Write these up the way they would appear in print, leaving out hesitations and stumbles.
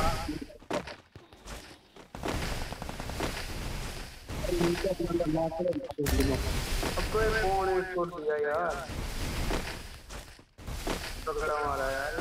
अब कोई फोन छोड़ दिया यार, तगड़ा मारा यार।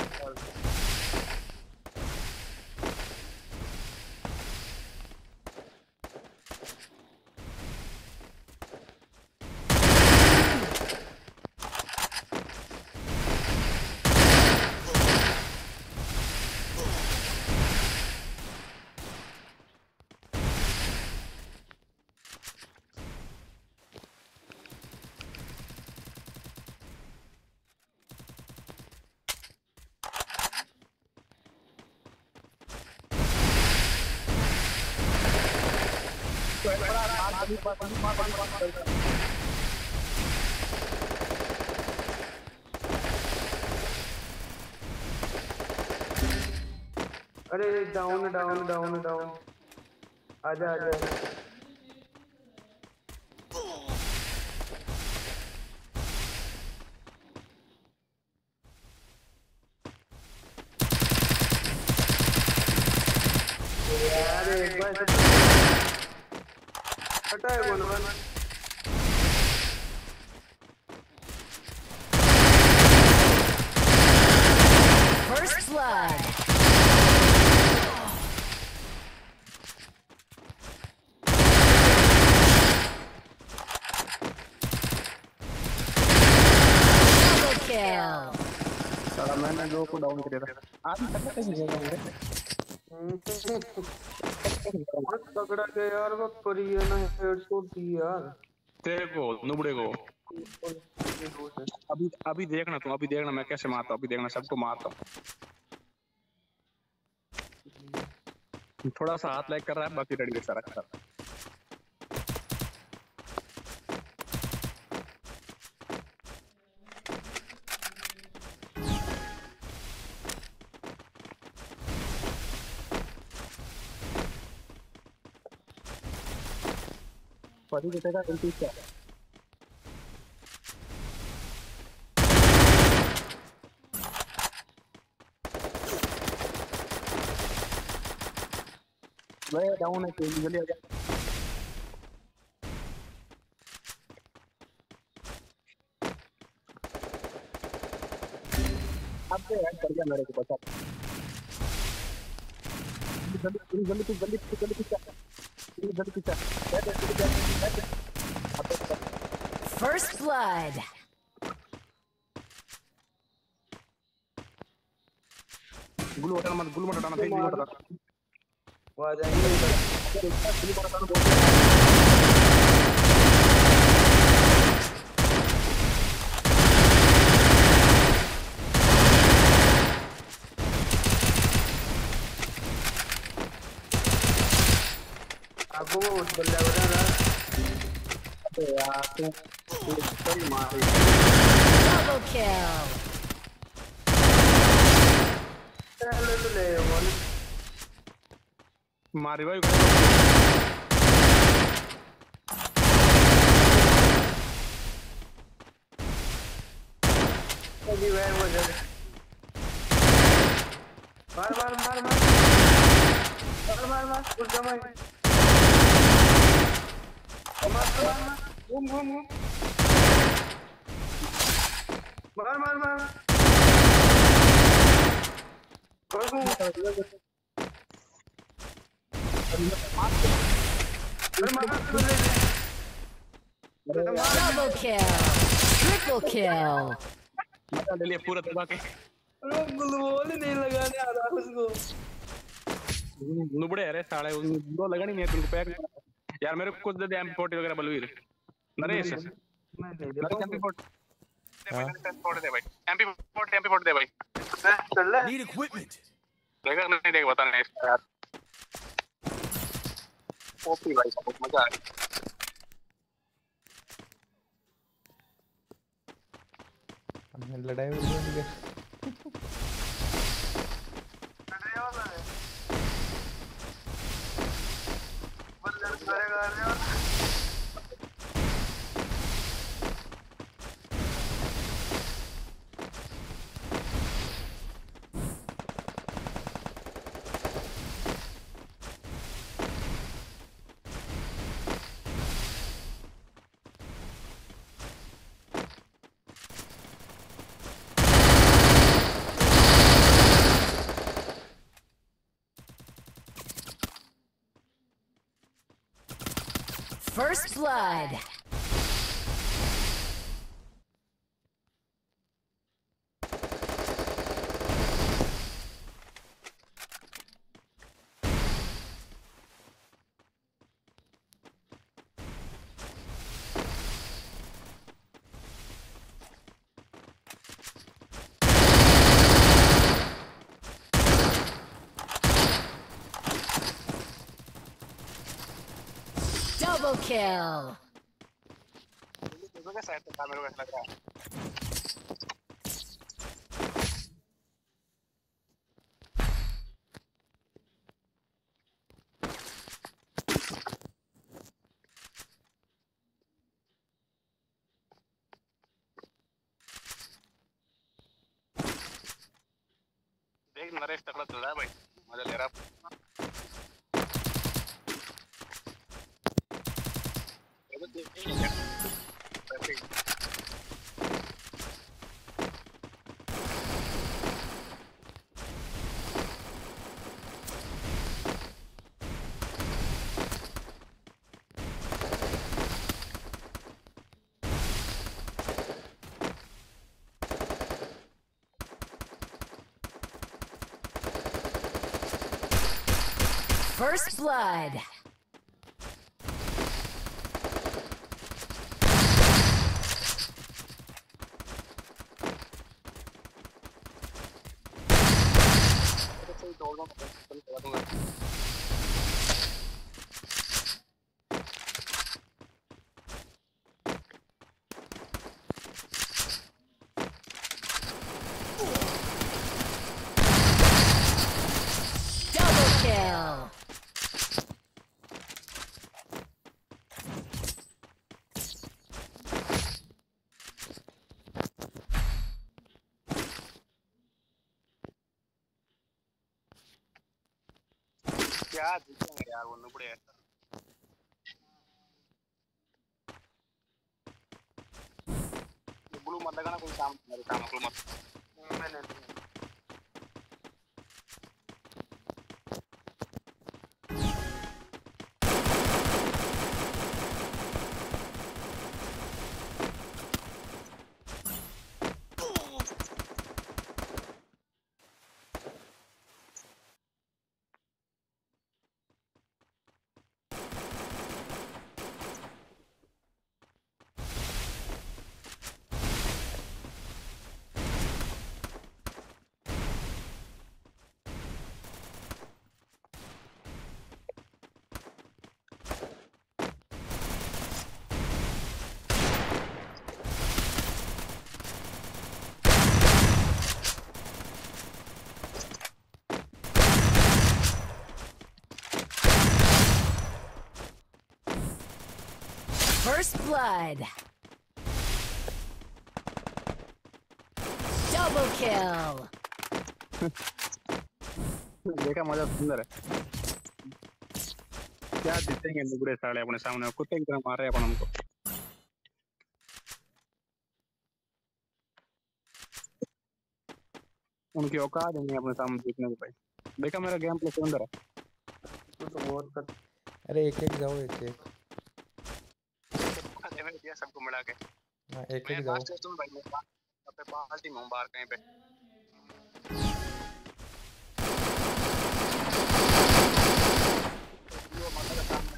अरे डाउन डाउन डाउन डाउन, आजा आजा। अरे एक बार हटाए बोल बन। First blood. साला मैंने दो को डाउन कर दिया। आज तक कैसे जगह हो रहे? बहुत तगड़ा के यार, वो परी है ना, हेडशॉट दी यार तेरे को नुबड़े को। अभी देखना तुम, अभी देखना मैं कैसे मारता हूँ, अभी देखना सबको मारता हूँ। थोड़ा सा हाथ लैग कर रहा है, बाकी रेडी सारा कर। परी देखेगा गलती क्या मैं डाउन है, जल्दी आ जा। अब से ऐड कर दिया मेरे को बता। जल्दी जल्दी जल्दी जल्दी जल्दी First blood. गुल मत हटाना, गुल मत हटाना, तेज गुल मत हटाना। वो आ जाएंगे इधर। आपको वो बल्ला बना रहा है यार, तो सही मार रही है। Double kill. ले बोल मारी भाई। अभी वह वो जल्दी मार मार मार मार मार मार मार उस जमाई मार मार घूम घूम घूम मार मार मार Double kill. Triple kill. मजा ले लिया पूरा दबा के। ग्लूवॉल नहीं लगाने आ रहा उसको। नुबड़े अरे साले दो लगानी नहीं है तुमको पैक यार। मेरे को कुछ दे दे M40 वगैरह बलवीर नरेश। मैं दे दे MP40 दे भाई, MP40 दे भाई। चल ले Need equipment. देखा नहीं देख बता नहीं यार। ओपी भाई बहुत मजा आया। हमने लड़ाई हो गई First blood. Double kill. देख नरेश तकड़ा चल रहा है भाई, मजा ले रहा First blood. Double kill. क्या जीतेंगे यार वो नुबड़े हैं। ब्लू मत लगाना, कोई काम मेरे काम ब्लू मत। मैंने First blood. Double kill. देखा मजा सुंदर है। क्या जीतेंगे नुबड़े साले अपने सामने, कुत्ते की तरह मार रहे हैं अपन हमको। उनकी औकात नहीं है अपने सामने जीतने को भाई। देखा मेरा गेम प्ले सुंदर है। तो बहुत कर अरे एक एक जाओ, एक एक दिया सबको मिला के। हाँ एक एक जाओ। तुम भाई मैं पे पार्टी में बाहर कहीं पे। वो माता का सामने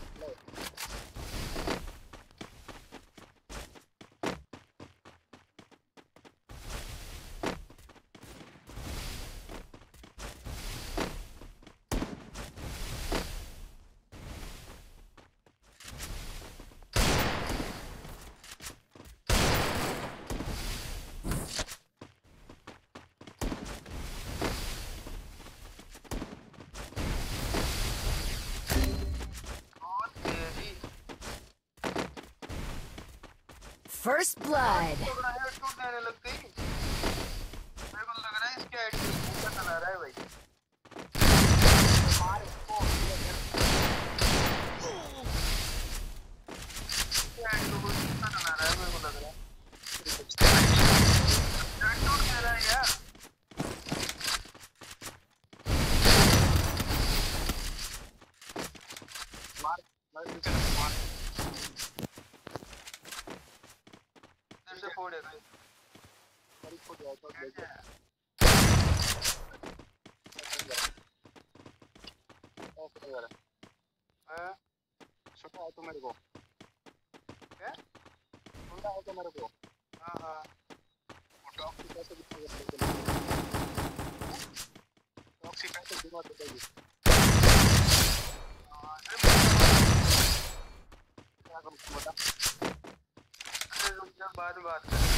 First blood. तू मेरे को क्या सुन रहा है तो मेरे को हाँ हाँ टॉक्सी कैसे टॉक्सी कैसे दिखा देगी क्या करूँ बता अरे रुक जा बाद में बात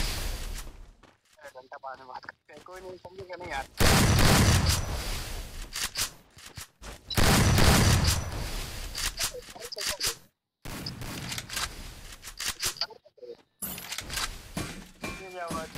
घंटा बाद में बात करते हैं कोई नहीं समझेगा नहीं यार ये आवाज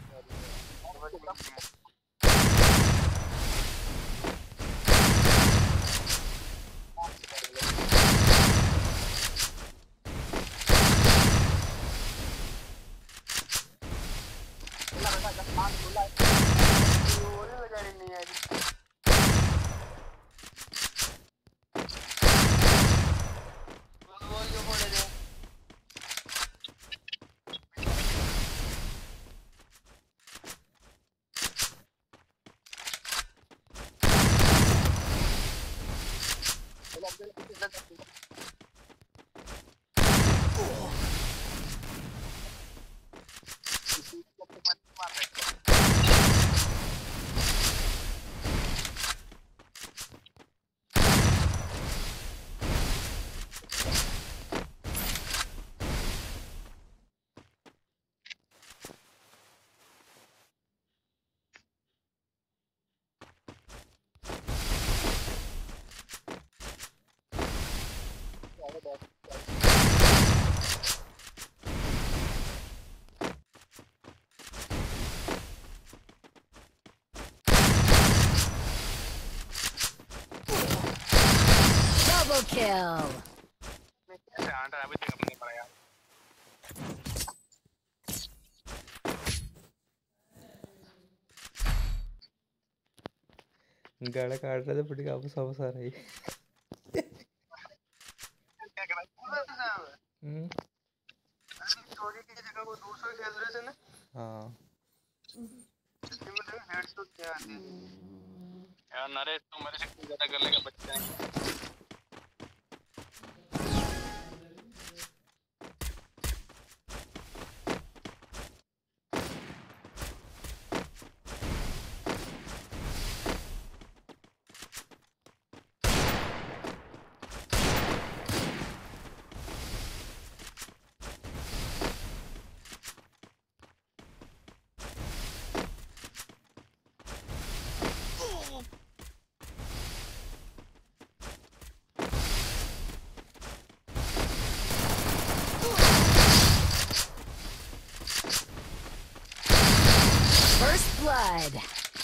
Double kill. गाड़ा काट रहे थे पटी वापस वापस आ रही चोरी की जगह वो दूसरे खेल रहे थे ना हाँ यार नरेश तू मेरे से क्यों ज्यादा कर लेगा बच्चा है First blood.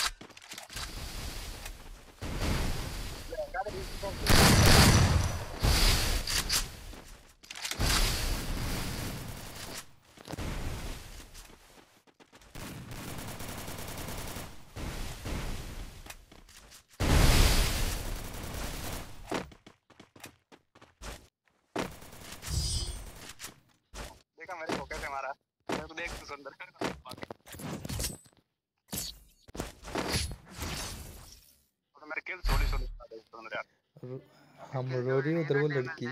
देखा मेरे को कैसे मारा मेरे को देख तू सुंदर तो मेरे किल सोली सोली सुंदर यार हम रो रही उधर वो लड़की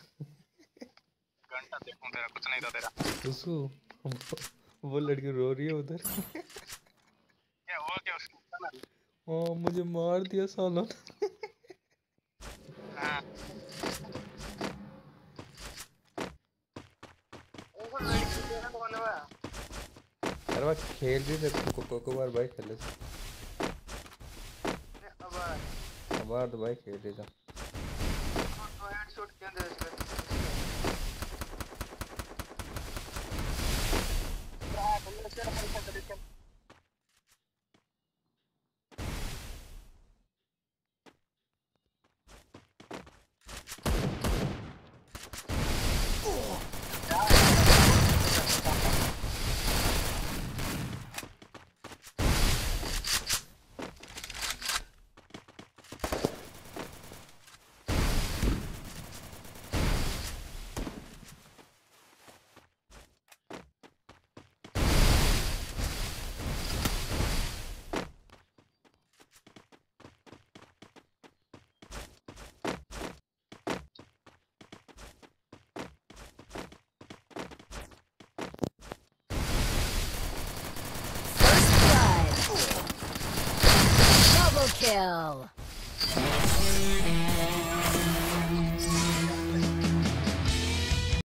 घंटा देखूं तेरा कुछ नहीं था तेरा उसको वो लड़की रो रही है उधर क्या हुआ क्या उसको ना हाँ मुझे मार दिया साला हां वो लड़की तेरा कौन है अरे वो खेल रही थी को बार भाई खेले थे अब तो भाई खेल रही था तो हेडशॉट क्या दे इसका तुमने क्या पैसा कर kill.